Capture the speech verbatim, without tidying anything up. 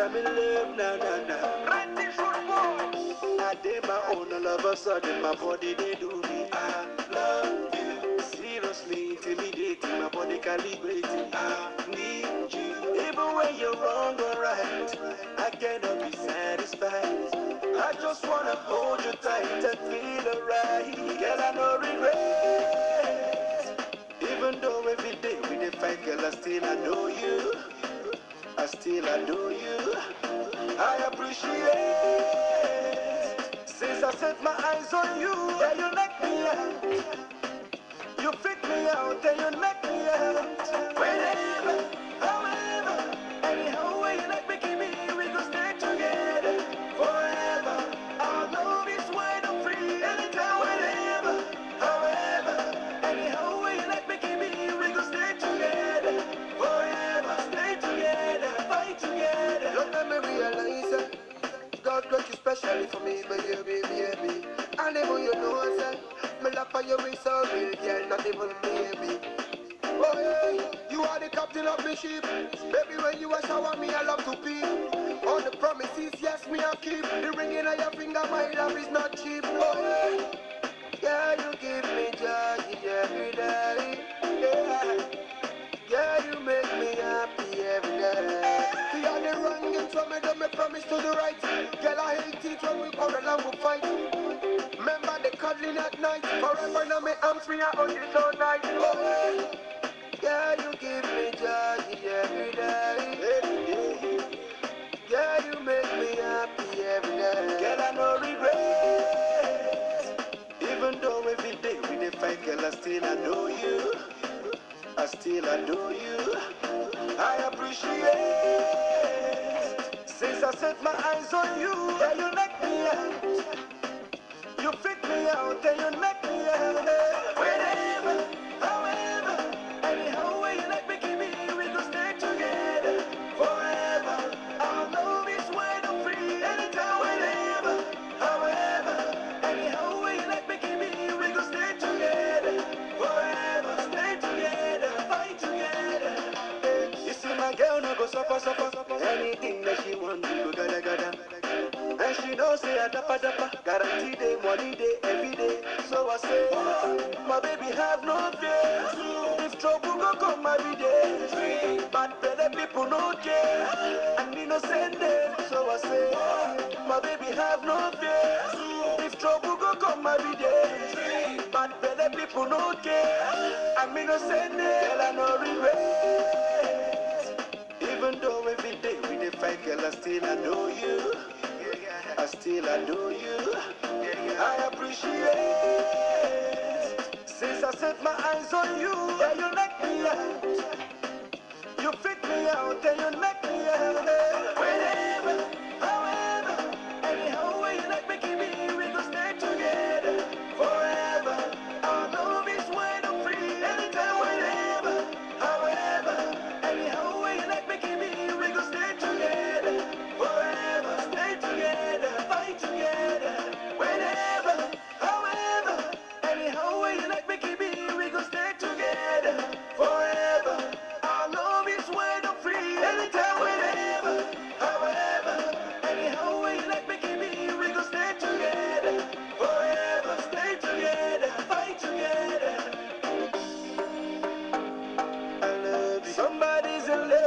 I'm in love now, now, now. Right this boy. I did my own, all of a sudden my body they do me. I love you. Seriously intimidating, my body calibrating. I need you. Even when you're wrong or right, I cannot be satisfied. I just wanna hold you tight and feel alright. Girl, I no regret. Even though every day we dey fight, girl, I still adore you. I still adore you. I appreciate. Since I set my eyes on you, yeah, you knock me out. You freak me out and you knock me out. Whenever, however, anyhow way you like me, give me, we gon' stay together forever. Our love is wide and free. Anytime, whenever, however, anyhow way you like me, give me, we gon' stay together forever. Stay together, fight together. Don't let me realize it. God got you specially for me, baby, baby, baby. And even you know it. Me love for you is so real, girl, not even maybe. Oh hey, you are the captain of the ship. Baby, when you a shower me, I love to pee. All the promises, yes, me I keep. The ring in your finger, my love is not cheap. Oh hey, yeah, you give me joy every day. Yeah, yeah, you make me happy every day. We are the wrong and so me do me promise to the right. Girl, I hate it when we quarrel and we fight. Remember the cuddling at night. Forever now me arms me I hold you so nice. Oh hey, yeah, you give me joy every day. Every day. Yeah, you make me happy every day. Girl, I no regret. Even though every day we dey fight, girl, I still adore you. I still adore you. I appreciate. Since I set my eyes on you, yeah, you knock me out. You freak me out and you knock me out. Whenever, however, anyhow way you like me, give me, we gon' stay together forever. Our love is wide and free. Anytime, whenever, however, anyhow way you like me, give me, we gon' stay together forever. Stay together, fight together. You see my girl no go suffer, suffer. Anything that she want, we go gada gada. And she knows say a dappa dappa. Guarantee day, money day, every day. So I say, my baby have no fear. If trouble go come every day. But better people no care. And me no send them. So I say, my baby have no fear. If trouble go come every day. But better people no care. And me no send them. Girl, I no regret. Even though every day we dey fight, girl, I still adore you. I still adore you. I appreciate. Since I set my eyes on you, yeah, you knock me out. You freak me out and you knock me out. Whenever, however, anyhow way you like me, give me, we gon' stay together forever. Our love is wide and free. Anytime, whenever, however, anyhow way you like me, give me, we gon' stay together forever. Stay together, fight together. Whenever, however, anyhow way you like me, give me, we gon' stay together forever. Our love is wide and free. Anytime, whenever, however, anyhow way you like me, give me, we gon' stay together forever. Stay together, fight together. I love you. Somebody's in love.